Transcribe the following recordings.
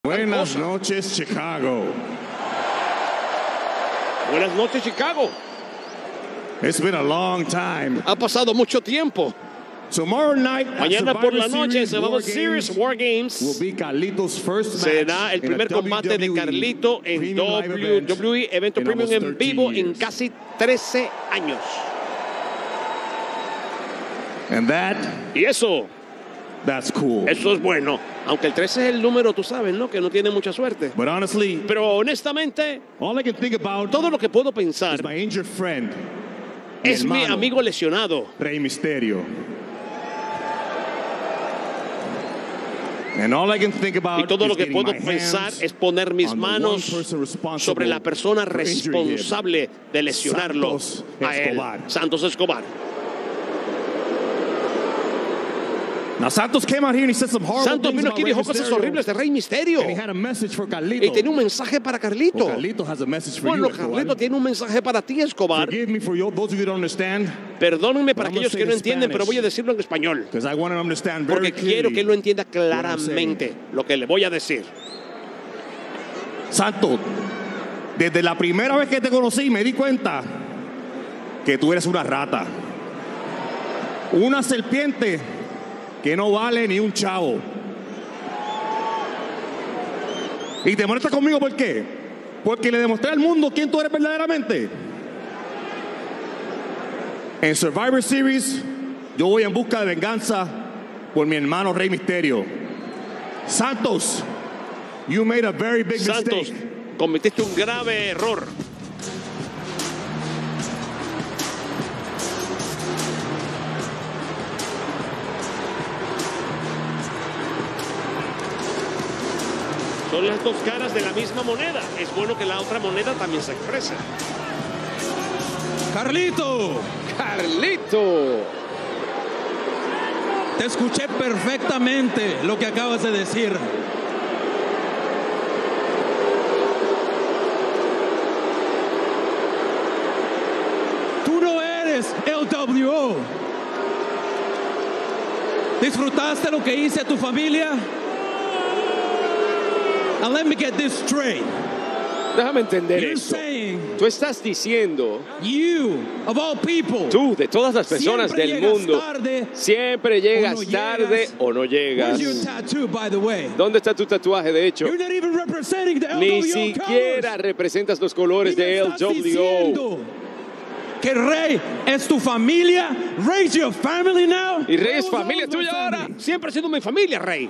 Buenas noches, Chicago. Buenas noches, Chicago. It's been a long time. Ha pasado mucho tiempo. Tomorrow night, mañana por la noche, Survivor Series War Games will be Carlitos' first match será el primer combate de Carlito en WWE Evento Premium en vivo en casi 13 años. And y eso, that's cool. Eso es bueno. Aunque el 13 es el número, tú sabes, ¿no? Que no tiene mucha suerte. But honestly, pero honestamente, all I can think about todo lo que puedo pensar is my injured friend, es mi amigo lesionado, Rey Mysterio. And all I can think about y todo lo que puedo pensar es poner mis manos sobre la persona responsable de lesionarlo, a él, Santos Escobar. Now, Santos came out here and he said some horrible Santos vino aquí y dijo cosas horribles de Rey Misterio. And he had a message for Carlito. Y tenía un mensaje para Carlito. Well, Carlito has a message for bueno, you, Carlito tiene un mensaje para ti, Escobar. Forgive me for those of you who don't understand. Perdónenme para aquellos que no entienden, pero voy a decirlo en español. I want him to understand very porque quiero que él lo entienda claramente lo que le voy a decir. Santos, desde la primera vez que te conocí me di cuenta que tú eres una rata. Una serpiente que no vale ni un chavo. Y te molestas conmigo, ¿por qué? Porque le demostré al mundo quién tú eres verdaderamente. En Survivor Series, yo voy en busca de venganza por mi hermano Rey Mysterio. Santos, you made a very big mistake. Cometiste un grave error. Son las dos caras de la misma moneda. Es bueno que la otra moneda también se exprese. ¡Carlito! ¡Carlito! Te escuché perfectamente lo que acabas de decir. Tú no eres LWO. ¿Disfrutaste lo que hice a tu familia? And let me get this straight. Déjame entender esto. Tú estás diciendo, of all people, tú, de todas las personas del mundo, siempre llegas tarde o no llegas. ¿Dónde está tu tatuaje, de hecho? Ni siquiera representas los colores de LWO. Que Rey es tu familia. Rey's your family now. Y Rey es familia tuya ahora. Siempre ha sido mi familia, Rey.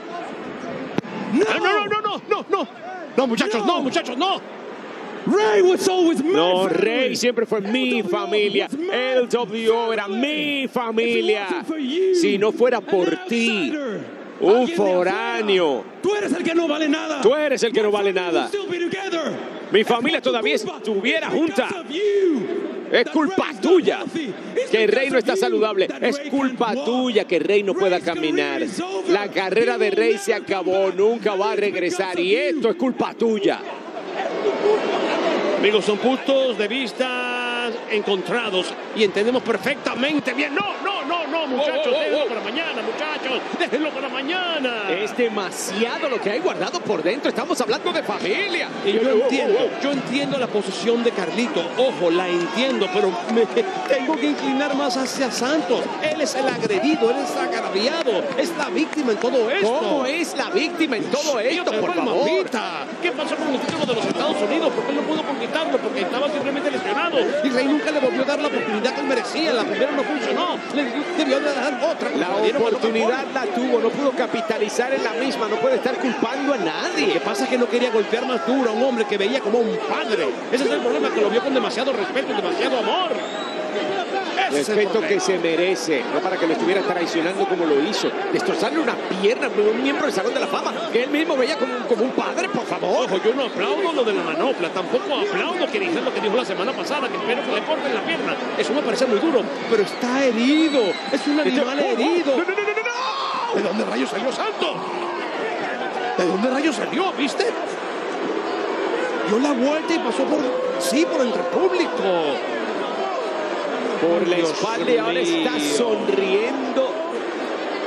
No, muchachos, no. Rey was always my no, family. Rey siempre fue mi familia. LWO era mi familia. Si no fuera por ti, un foráneo. Tú eres el que no vale nada. Tú eres el que no vale nada. Mi familia todavía estuviera junta. Es culpa tuya que Rey no está saludable. Es culpa tuya que Rey no pueda caminar. La carrera de Rey se acabó, nunca va a regresar. Y esto es culpa tuya. Amigos, son puntos de vista encontrados y entendemos perfectamente bien. No, muchachos, déjenlo para mañana, muchachos. Déjenlo para mañana. Es demasiado lo que hay guardado por dentro. Estamos hablando de familia. Y yo entiendo la posición de Carlito. Ojo, la entiendo, pero me tengo que inclinar más hacia Santos. Él es el agredido, él es el agraviado, es la víctima en todo esto. ¿Cómo es la víctima en todo esto, por favor? ¿Qué pasó con el título de los Estados Unidos? ¿Por qué no pudo conquistarlo? Porque estaba simplemente lesionado. Y Rey nunca le volvió a dar la oportunidad que él merecía. La primera no funcionó. Le debió de dar otra. La oportunidad la tuvo, no pudo capitalizar en la misma. No puede estar culpando a nadie. Lo que pasa es que no quería golpear más duro a un hombre que veía como un padre. Ese es el problema, que lo vio con demasiado respeto y demasiado amor. Respeto que se merece, no para que lo estuviera traicionando como lo hizo. Destrozarle una pierna a un miembro del Salón de la Fama que él mismo veía como un padre, por favor. Ojo, yo no aplaudo lo de la manopla, tampoco aplaudo que dijo lo que dijo la semana pasada, que espero que le corten la pierna. Eso me parece muy duro, pero está herido, es un animal herido. No. ¿De dónde rayos salió Santos? ¿De dónde rayos salió, viste? Dio la vuelta y pasó por entre público. Por la espalda y ahora está sonriendo.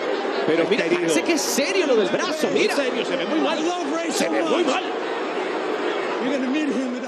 Pero mira, parece que es serio lo del brazo, mira. En serio, se ve muy mal. Se ve muy mal.